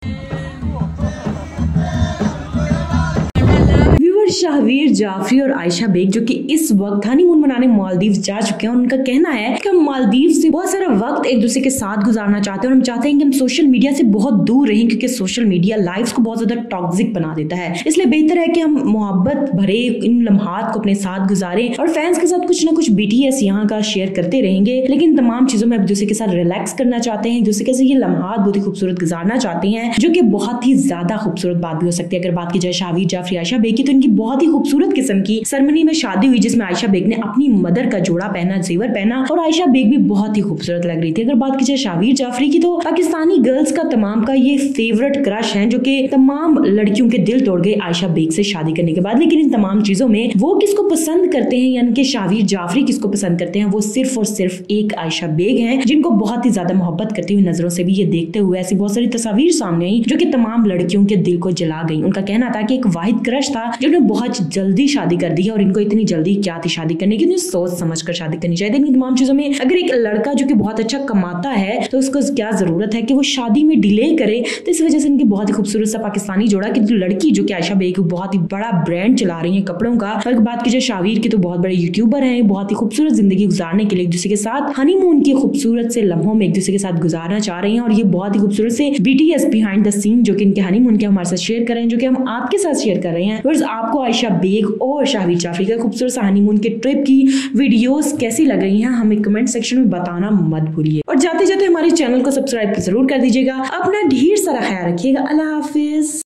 शाहवीर जाफरी और आयशा बेग जो कि इस वक्त हनीमून मनाने मालदीव जा चुके हैं, उनका कहना है कि हम मालदीव से बहुत सारा वक्त एक दूसरे के साथ गुजारना चाहते हैं और हम चाहते हैं कि हम सोशल मीडिया से बहुत दूर रहें, क्योंकि सोशल मीडिया लाइफ्स को बहुत ज्यादा टॉक्सिक बना देता है। इसलिए बेहतर है कि हम मोहब्बत भरे इन लम्हात को अपने साथ गुजारें और फैंस के साथ कुछ ना कुछ BTS यहाँ का शेयर करते रहेंगे, लेकिन तमाम चीजों में एक दूसरे के साथ रिलैक्स करना चाहते हैं, एक दूसरे के साथ ये लम्हात बहुत ही खूबसूरत गुजारना चाहते हैं, जो कि बहुत ही ज्यादा खूबसूरत बात भी हो सकती है। अगर बात की जाए शाहवीर जाफरी आयशा बेग की, तो इनकी बहुत ही खूबसूरत किस्म की सेरेमनी में शादी हुई, जिसमें आयशा बेग ने अपनी मदर का जोड़ा पहना, जेवर पहना, और आयशा बेग भी बहुत ही खूबसूरत लग रही थी। अगर बात की जाए शाहवीर जाफरी की, तो पाकिस्तानी गर्ल्स का तमाम का ये फेवरेट क्रश है, जो कि तमाम लड़कियों के दिल तोड़ गए आयशा बेग से शादी करने के बाद। लेकिन इन तमाम चीजों में वो किसको पसंद करते हैं, यानी कि शाहवीर जाफरी किसको पसंद करते हैं, वो सिर्फ और सिर्फ एक आयशा बेग है, जिनको बहुत ही ज्यादा मोहब्बत करती हुई नजरों से भी ये देखते हुए ऐसी बहुत सारी तस्वीर सामने आई जो कि तमाम लड़कियों के दिल को जला गई। उनका कहना था कि एक वाहिद क्रश था जिन्होंने बहुत जल्दी शादी कर दी है, और इनको इतनी जल्दी क्या थी शादी करने की, सोच समझ कर शादी करनी चाहिए। इन तमाम चीजों में अगर एक लड़का जो कि बहुत अच्छा कमाता है तो उसको क्या जरूरत है कि वो शादी में डिले करे। तो इस वजह से इनकी बहुत ही खूबसूरत सा पाकिस्तानी जोड़ा की लड़की जो कि आयशा बेग बहुत ही बड़ा ब्रांड चला रही है कपड़ों का। और बात की जाए शाहवीर की, तो बहुत बड़े यूट्यूबर हैं, बहुत ही खूबसूरत जिंदगी गुजारने के लिए एक दूसरे के साथ हनीमून की खूबसूरत से लम्हों में एक दूसरे के साथ गुजारना चाह रहे हैं, और ये बहुत ही खूबसूरत से BTS बिहाइंड द सीन जो कि इनके हनीमून के हमारे साथ शेयर कर रहे हैं, जो कि हम आपके साथ शेयर कर रहे हैं। आपको आयशा बेग और शाहवीर जाफरी का खूबसूरत सा हनीमून के ट्रिप की वीडियोस कैसी लग रही हैं, हमें कमेंट सेक्शन में बताना मत भूलिए, और जाते जाते हमारे चैनल को सब्सक्राइब जरूर कर दीजिएगा। अपना ढेर सारा ख्याल रखिएगा। अल्लाह हाफिज।